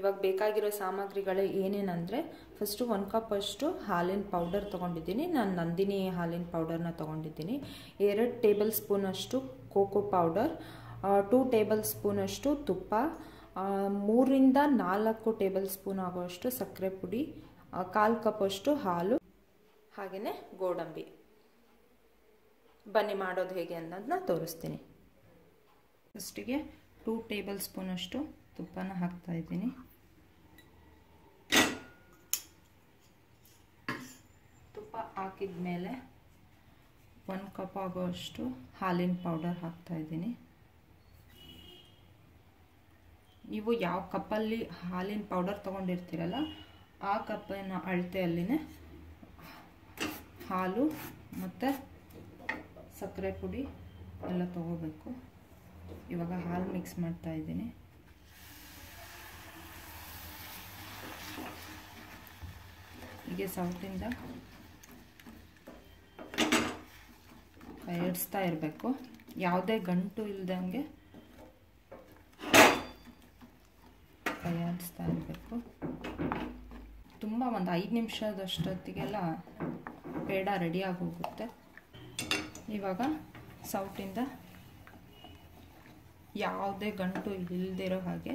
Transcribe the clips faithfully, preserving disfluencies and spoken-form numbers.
ಇವಾಗ ಬೇಕಾಗಿರೋ ಸಾಮಗ್ರಿಗಳು ಏನೇನಂದರೆ ಫಸ್ಟು ಒಂದು ಕಪ್ ಅಷ್ಟು ಹಾಲಿನ ಪೌಡರ್ ತೊಗೊಂಡಿದ್ದೀನಿ. ನಾನು ನಂದಿನಿ ಹಾಲಿನ ಪೌಡರ್ನ ತೊಗೊಂಡಿದ್ದೀನಿ. ಎರಡು ಟೇಬಲ್ ಸ್ಪೂನಷ್ಟು ಕೋಕೋ ಪೌಡರ್, ಟೂ ಟೇಬಲ್ ಸ್ಪೂನಷ್ಟು ತುಪ್ಪ, ಮೂರಿಂದ ನಾಲ್ಕು ಟೇಬಲ್ ಸ್ಪೂನ್ ಆಗುವಷ್ಟು ಸಕ್ಕರೆ ಪುಡಿ, ಕಾಲು ಕಪ್ ಅಷ್ಟು ಹಾಲು, ಹಾಗೆಯೇ ಗೋಡಂಬಿ. ಬನ್ನಿ ಮಾಡೋದು ಹೇಗೆ ಅನ್ನೋದನ್ನ ತೋರಿಸ್ತೀನಿ. ಫಸ್ಟಿಗೆ ಟೂ ಟೇಬಲ್ ಸ್ಪೂನಷ್ಟು ತುಪ್ಪನ ಹಾಕ್ತಾ ಇದ್ದೀನಿ. ತುಪ್ಪ ಹಾಕಿದ ಮೇಲೆ ಒಂದು ಕಪ್ ಆಗುವಷ್ಟು ಹಾಲಿನ ಪೌಡರ್ ಹಾಕ್ತಾ ಇದ್ದೀನಿ. ನೀವು ಯಾವ ಕಪ್ಪಲ್ಲಿ ಹಾಲಿನ ಪೌಡರ್ ತೊಗೊಂಡಿರ್ತೀರಲ್ಲ ಆ ಕಪ್ಪಿನ ಅಳತೆಯಲ್ಲಿನೇ ಹಾಲು ಮತ್ತು ಸಕ್ಕರೆ ಪುಡಿ ಎಲ್ಲ ತೊಗೋಬೇಕು. ಇವಾಗ ಹಾಲು ಮಿಕ್ಸ್ ಮಾಡ್ತಾ ಇದ್ದೀನಿ. ಹೀಗೆ ಸೌಟಿಂದ ಕೈಯಾಡಿಸ್ತಾ ಇರಬೇಕು, ಯಾವುದೇ ಗಂಟು ಇಲ್ದಂಗೆ ಕೈಯಾಡಿಸ್ತಾ ಇರಬೇಕು. ತುಂಬ ಒಂದು ಐದು ನಿಮಿಷದಷ್ಟೊತ್ತಿಗೆಲ್ಲ ಪೇಡ ರೆಡಿಯಾಗಿ ಹೋಗುತ್ತೆ. ಇವಾಗ ಸೌಟಿಂದ ಯಾವುದೇ ಗಂಟು ಇಲ್ಲದಿರೋ ಹಾಗೆ,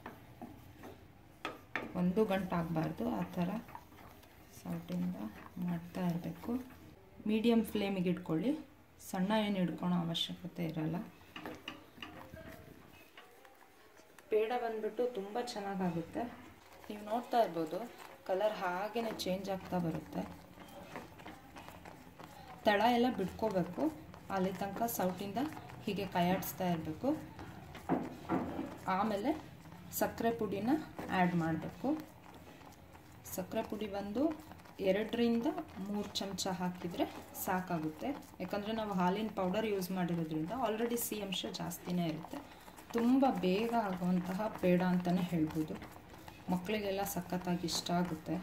ಒಂದು ಗಂಟು ಆಗಬಾರ್ದು, ಆ ಥರ ಸೌಟಿಂದ ಮಾಡ್ತಾ ಇರಬೇಕು. ಮೀಡಿಯಮ್ ಫ್ಲೇಮಿಗೆ ಇಟ್ಕೊಳ್ಳಿ, ಸಣ್ಣ ಏನು ಇಟ್ಕೊಳ್ಳೋ ಅವಶ್ಯಕತೆ ಇರಲ್ಲ. ಪೇಡ ಬಂದ್ಬಿಟ್ಟು ತುಂಬ ಚೆನ್ನಾಗಾಗುತ್ತೆ. ನೀವು ನೋಡ್ತಾ ಇರ್ಬೋದು ಕಲರ್ ಹಾಗೇ ಚೇಂಜ್ ಆಗ್ತಾ ಬರುತ್ತೆ. ತಳ ಎಲ್ಲ ಬಿಟ್ಕೋಬೇಕು, ಅಲ್ಲಿ ತನಕ ಸೌಟಿಂದ ಹೀಗೆ ಕೈಯಾಡಿಸ್ತಾ ಇರಬೇಕು. ಆಮೇಲೆ ಸಕ್ಕರೆ ಪುಡಿನ ಆ್ಯಡ್ ಮಾಡಬೇಕು. ಸಕ್ಕರೆ ಪುಡಿ ಬಂದು ಎರಡರಿಂದ ಮೂರು ಚಮಚ ಹಾಕಿದರೆ ಸಾಕಾಗುತ್ತೆ. ಯಾಕಂದರೆ ನಾವು ಹಾಲಿನ ಪೌಡರ್ ಯೂಸ್ ಮಾಡಿರೋದ್ರಿಂದ ಆಲ್ರೆಡಿ ಸಿಹಿ ಅಂಶ ಜಾಸ್ತಿನೇ ಇರುತ್ತೆ. ತುಂಬ ಬೇಗ ಆಗುವಂತಹ ಪೇಡ ಅಂತಲೇ ಹೇಳ್ಬೋದು. ಮಕ್ಕಳಿಗೆಲ್ಲ ಸಖತ್ತಾಗಿ ಇಷ್ಟ ಆಗುತ್ತೆ.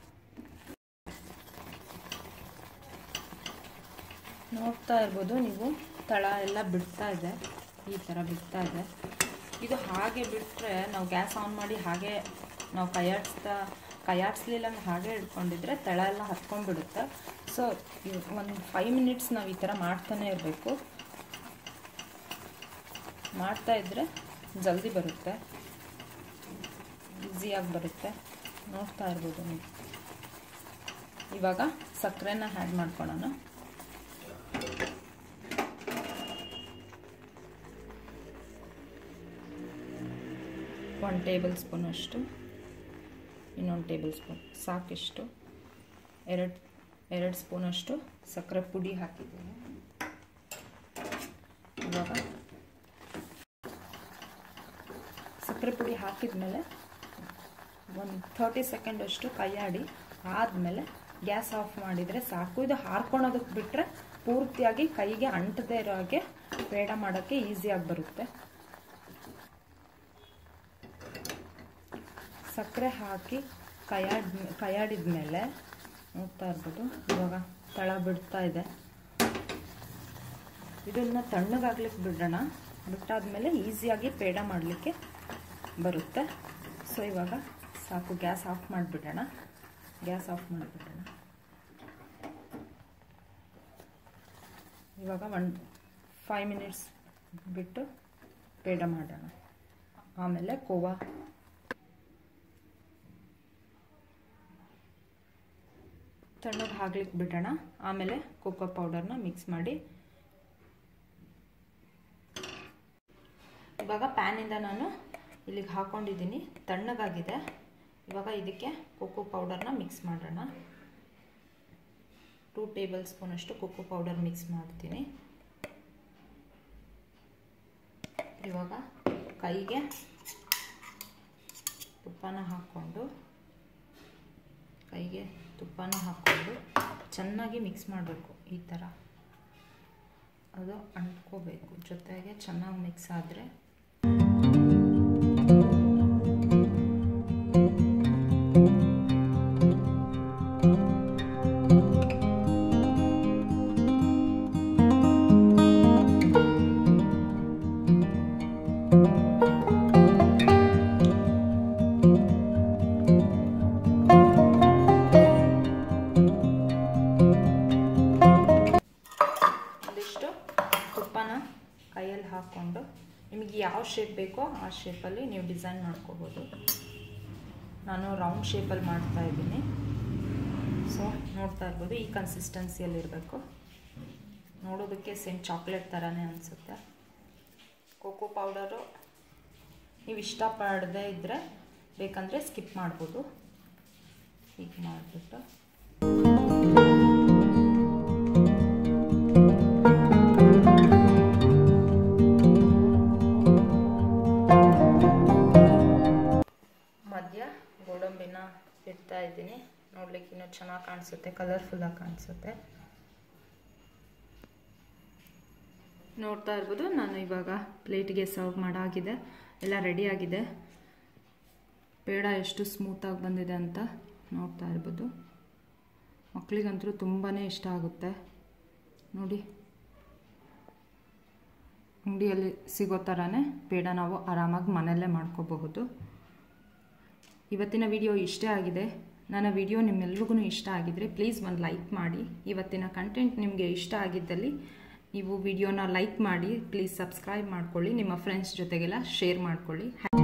ನೋಡ್ತಾ ಇರ್ಬೋದು ನೀವು, ತಳ ಎಲ್ಲ ಬಿಡ್ತಾ ಇದೆ, ಈ ಥರ ಬಿಡ್ತಾ ಇದೆ. ಇದು ಹಾಗೆ ಬಿಟ್ಟರೆ ನಾವು ಗ್ಯಾಸ್ ಆನ್ ಮಾಡಿ ಹಾಗೆ ನಾವು ಕೈಯಾಡಿಸ್ತಾ ಕೈಯಾಡಿಸ್ಲಿಲ್ಲ ಹಾಗೆ ಇಟ್ಕೊಂಡಿದ್ರೆ ತಳ ಎಲ್ಲ ಹತ್ಕೊಂಡ್ಬಿಡುತ್ತೆ. ಸೊ ಒಂದು ಫೈವ್ ಮಿನಿಟ್ಸ್ ನಾವು ಈ ಥರ ಮಾಡ್ತಾನೆ ಇರಬೇಕು. ಮಾಡ್ತಾ ಇದ್ದರೆ ಜಲ್ದಿ ಬರುತ್ತೆ, ಈಸಿಯಾಗಿ ಬರುತ್ತೆ. ನೋಡ್ತಾ ಇರ್ಬೋದು ನೀವು. ಇವಾಗ ಸಕ್ಕರೆನ ಆ್ಯಡ್ ಮಾಡ್ಕೊಳ್ಳೋಣ. ಒಂದು ಟೇಬಲ್ ಸ್ಪೂನ್ ಅಷ್ಟು, ಇನ್ನೊಂದು ಟೇಬಲ್ ಸ್ಪೂನ್ ಸಾಕಿಷ್ಟು, ಎರಡು ಎರಡು ಸ್ಪೂನಷ್ಟು ಸಕ್ಕರೆ ಪುಡಿ ಹಾಕಿದ್ದೀನಿ. ಇವಾಗ ಸಕ್ಕರೆ ಪುಡಿ ಹಾಕಿದ ಮೇಲೆ ಒಂದು ಥರ್ಟಿ ಸೆಕೆಂಡಷ್ಟು ಕೈಯಾಡಿ ಆದಮೇಲೆ ಗ್ಯಾಸ್ ಆಫ್ ಮಾಡಿದರೆ ಸಾಕು. ಇದು ಹಾರ್ಕೊಳೋದಕ್ಕೆ ಬಿಟ್ಟರೆ ಪೂರ್ತಿಯಾಗಿ ಕೈಗೆ ಅಂಟದೇ ಇರೋ ಹಾಗೆ ಪೇಡ ಮಾಡೋಕ್ಕೆ ಈಸಿಯಾಗಿ ಬರುತ್ತೆ. ಸಕ್ಕರೆ ಹಾಕಿ ಕೈಯಾಡ್ ಕೈಯಾಡಿದ ಮೇಲೆ ನೋಡ್ತಾ ಇರ್ಬೋದು ಇವಾಗ ತಳ ಬಿಡ್ತಾ ಇದೆ. ಇದನ್ನು ತಣ್ಣಗಾಗ್ಲಿಕ್ಕೆ ಬಿಡೋಣ. ಬಿಟ್ಟಾದಮೇಲೆ ಈಸಿಯಾಗಿ ಪೇಡ ಮಾಡಲಿಕ್ಕೆ ಬರುತ್ತೆ. ಸೊ ಇವಾಗ ಸಾಕು, ಗ್ಯಾಸ್ ಆಫ್ ಮಾಡಿಬಿಡೋಣ. ಗ್ಯಾಸ್ ಆಫ್ ಮಾಡಿಬಿಡೋಣ. ಇವಾಗ ಒನ್ ಫೈವ್ ಮಿನಿಟ್ಸ್ ಬಿಟ್ಟು ಪೇಡ ಮಾಡೋಣ. ಆಮೇಲೆ ಕೋವಾ ತಣ್ಣಗೆ ಹಾಕ್ಲಿಕ್ಕೆ ಬಿಡೋಣ. ಆಮೇಲೆ ಕೋಕೋ ಪೌಡರ್ನ ಮಿಕ್ಸ್ ಮಾಡಿ ಇವಾಗ ಪ್ಯಾನಿಂದ ನಾನು ಇಲ್ಲಿಗೆ ಹಾಕ್ಕೊಂಡಿದ್ದೀನಿ, ತಣ್ಣಗಾಗಿದೆ. ಇವಾಗ ಇದಕ್ಕೆ ಕೋಕೋ ಪೌಡರ್ನ ಮಿಕ್ಸ್ ಮಾಡೋಣ. ಟೂ ಟೇಬಲ್ ಸ್ಪೂನಷ್ಟು ಕೋಕೋ ಪೌಡರ್ ಮಿಕ್ಸ್ ಮಾಡ್ತೀನಿ. ಇವಾಗ ಕೈಗೆ ತುಪ್ಪನ ಹಾಕ್ಕೊಂಡು ಕೈಗೆ ತುಪ್ಪನ ಹಾಕ್ಕೊಂಡು ಚೆನ್ನಾಗಿ ಮಿಕ್ಸ್ ಮಾಡಬೇಕು. ಈ ಥರ ಅದು ಅಂಟ್ಕೋಬೇಕು, ಜೊತೆಗೆ ಚೆನ್ನಾಗಿ ಮಿಕ್ಸ್ ಆದರೆ ಹಾಕ್ಕೊಂಡು ನಿಮಗೆ ಯಾವ ಶೇಪ್ ಬೇಕೋ ಆ ಶೇಪಲ್ಲಿ ನೀವು ಡಿಸೈನ್ ಮಾಡ್ಕೋಬೋದು. ನಾನು ರೌಂಡ್ ಶೇಪಲ್ಲಿ ಮಾಡ್ತಾ ಇದ್ದೀನಿ. ಸೊ ನೋಡ್ತಾ ಇರ್ಬೋದು ಈ ಕನ್ಸಿಸ್ಟೆನ್ಸಿಯಲ್ಲಿರಬೇಕು. ನೋಡೋದಕ್ಕೆ ಸೇಮ್ ಚಾಕ್ಲೇಟ್ ಥರನೇ ಅನಿಸುತ್ತೆ. ಕೋಕೋ ಪೌಡರು ನೀವು ಇಷ್ಟಪಡದೇ ಇದ್ದರೆ ಬೇಕಂದರೆ ಸ್ಕಿಪ್ ಮಾಡ್ಬೋದು. ಹೀಗೆ ಮಾಡಿಬಿಟ್ಟು ಮಧ್ಯ ಗೋಡಂಬಿನ ಇಡ್ತಾ ಇದ್ದೀನಿ. ನೋಡ್ಲಿಕ್ಕೆ ಇನ್ನೂ ಚೆನ್ನಾಗಿ ಕಾಣಿಸುತ್ತೆ, ಕಲರ್ಫುಲ್ಲಾಗಿ ಕಾಣಿಸುತ್ತೆ. ನೋಡ್ತಾ ಇರ್ಬೋದು ನಾನು ಇವಾಗ ಪ್ಲೇಟ್ಗೆ ಸರ್ವ್ ಮಾಡಾಗಿದೆ, ಎಲ್ಲ ರೆಡಿಯಾಗಿದೆ. ಪೇಡ ಎಷ್ಟು ಸ್ಮೂತಾಗಿ ಬಂದಿದೆ ಅಂತ ನೋಡ್ತಾ ಇರ್ಬೋದು. ಮಕ್ಕಳಿಗಂತೂ ತುಂಬಾ ಇಷ್ಟ ಆಗುತ್ತೆ. ನೋಡಿ ಅಂಗಡಿಯಲ್ಲಿ ಸಿಗೋ ಥರನೇ ಪೇಡ ನಾವು ಆರಾಮಾಗಿ ಮನೆಯಲ್ಲೇ ಮಾಡ್ಕೋಬಹುದು. ಇವತ್ತಿನ ವಿಡಿಯೋ ಇಷ್ಟೇ ಆಗಿದೆ. ನನ್ನ ವಿಡಿಯೋ ನಿಮ್ಮೆಲ್ರಿಗೂ ಇಷ್ಟ ಆಗಿದ್ರೆ ಪ್ಲೀಸ್ ಒಂದು ಲೈಕ್ ಮಾಡಿ. ಇವತ್ತಿನ ಕಂಟೆಂಟ್ ನಿಮಗೆ ಇಷ್ಟ ಆಗಿದ್ದಲ್ಲಿ ನೀವು ವಿಡಿಯೋನ ಲೈಕ್ ಮಾಡಿ, ಪ್ಲೀಸ್ ಸಬ್ಸ್ಕ್ರೈಬ್ ಮಾಡ್ಕೊಳ್ಳಿ, ನಿಮ್ಮ ಫ್ರೆಂಡ್ಸ್ ಜೊತೆಗೆಲ್ಲ ಶೇರ್ ಮಾಡ್ಕೊಳ್ಳಿ.